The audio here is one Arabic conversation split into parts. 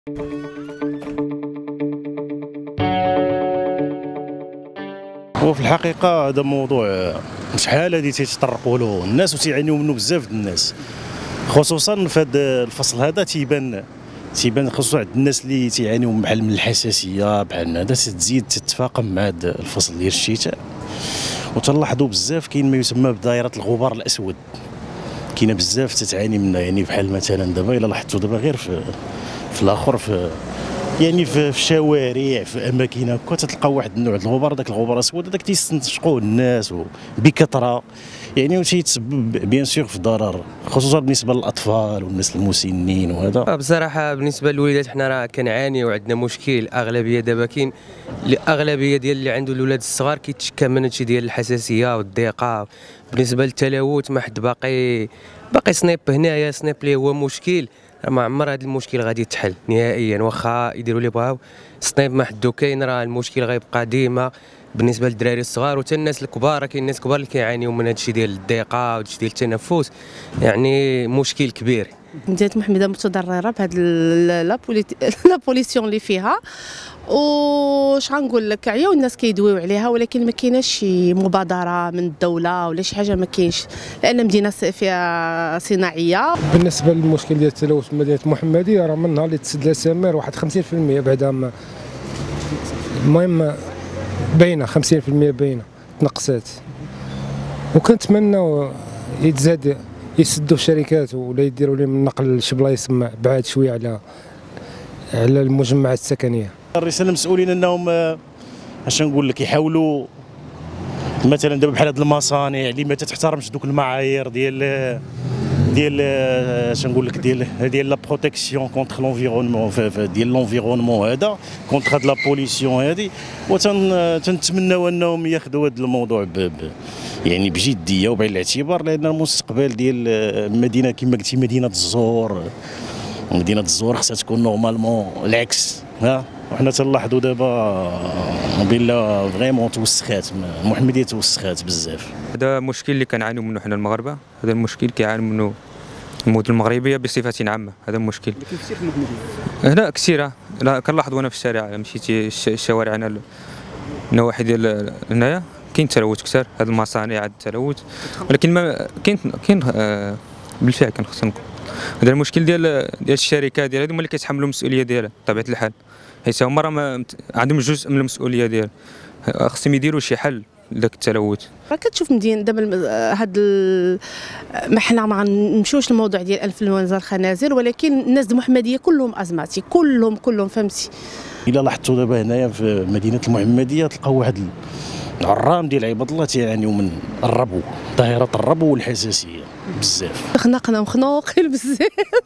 وفي الحقيقه هذا موضوع شحال هذه تيتطرقوا له الناس وتيعانيو منه بزاف الناس، خصوصا في هذا الفصل هذا تيبان خصوصا عند الناس اللي تيعانيو بحال من الحساسيه بحال هذا تزيد تتفاقم مع هذا الفصل ديال الشتاء. وتلاحظوا بزاف كاين ما يسمى بدائره الغبار الاسود، كاينه بزاف تتعاني منها، يعني بحال مثلا دابا الا لاحظتوا دابا غير في الاخر يعني في الشوارع في اماكن هكا تلقاو واحد النوع د الغبار، داك الغبار الاسود هذاك تيستنشقوه الناس بكثره، يعني وتيتسبب بيان سور في ضرر خصوصا بالنسبه للاطفال والناس المسنين. وهذا بصراحه بالنسبه للوليدات حنا راه كنعانيو وعندنا مشكل. الاغلبيه دابا كاين الاغلبيه ديال اللي عنده الاولاد الصغار كيتشكى من هادشي ديال الحساسيه والضيقه. بالنسبه للتلوث ما حد باقي صنيب هنايا، صنيب اللي هو مشكل ما عمر هذا المشكل غادي يتحل نهائيا، واخا يديروا اللي بغاو الصنيب ما حدو كاين، راه المشكل غيبقى ديما بالنسبه للدراري الصغار وحتى الناس الكبار. كاين ناس كبار اللي كيعانيو من هذا الشيء ديال الضيقه وهذا الشيء ديال التنفس، يعني مشكل كبير. مدينه محمده متضرره بهذا لا بوليسيون اللي فيها، واش غنقول لك عياو الناس كيدويو عليها، ولكن ما كايناش شي مبادره من الدوله ولا شي حاجه، ما كاينش، لان مدينه فيها صناعيه. بالنسبه للمشكل ديال التلوث في مدينه المحمديه راه من نهار اللي تسد لها سمير واحد 50% بعدا المهم باينه 50% باينه تنقصات، وكنتمنى يتزاد يسدوا الشركات ولا يديروا لهم النقل لشي بلايص بعاد شويه على المجمعات السكنيه. الرساله المسؤولين انهم اش نقول لك يحاولوا مثلا دابا بحال هاد المصانع اللي ما تحترمش دوك المعايير ديال اش نقول لك ديال لا بروتيكسيون كونتر لونفيرونمون ديال لونفيرونمون هذا كونتر هاد لا بوليسيون هادي، وتنتمناو انهم ياخذوا هذا الموضوع يعني بجديه وبعين الاعتبار، لان المستقبل ديال المدينه كما قلتي مدينه الزور خصها تكون نورمالمون العكس. وحنا تنلاحظوا دابا بلا فريمون توسخات المحمديه، توسخات بزاف. هذا مشكل اللي كنعانيو منه حنا المغاربه، هذا المشكل كيعاني منه المدن المغربيه بصفه عامه. هذا المشكل كثير في المحمديه هنا كثيره، كنلاحظوا انا في الشارع مشيتي الشوارع هنا النواحي ديال هنايا كاين تلوث كثر، هذه المصانع هذا التلوث، ولكن ما كاين بالفعل كان خصنا هذا المشكل ديال الشركات ديال هذو هما اللي كيتحملوا المسؤوليه ديالها بطبيعه الحال، حيت هما راه عندهم جزء من المسؤوليه ديالها، خصهم يديروا شي حل لذاك التلوث. راه كتشوف مدينه دابا هاد ما حنا ما غنمشيوش للموضوع ديال انفلونزا الخنازير، ولكن الناس د المحمديه كلهم ازماتي، كلهم فهمتي. الا لاحظتوا دابا هنايا في مدينه المحمديه تلقاو واحد العرام ديال عباد الله تيعانيو من الربو، ظاهره الربو والحساسيه بزاف. خنقنا مخنوقين بزاف.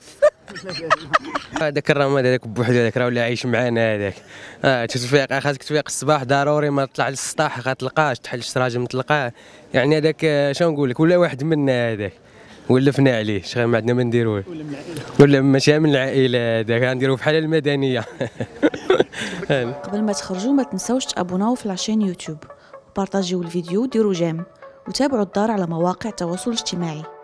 هذاك الرماد هذاك بوحدو هذاك راه ولا عايش معانا هذاك. تتفيق خاصك تفيق الصباح ضروري، ما تطلع للسطاح غتلقاش، تحل الشراجم ما تلقاه، يعني هذاك شنو نقول لك ولا واحد منا هذاك ولفنا عليه، شغل ما عندنا ما نديروه، ولا ماشي من العائله هذاك غنديروه بحال المدنيه. قبل ما تخرجوا ما تنساوش تابوناو في لاشين يوتيوب وبارطاجيو الفيديو وديروا جيم وتابعوا الدار على مواقع التواصل الاجتماعي.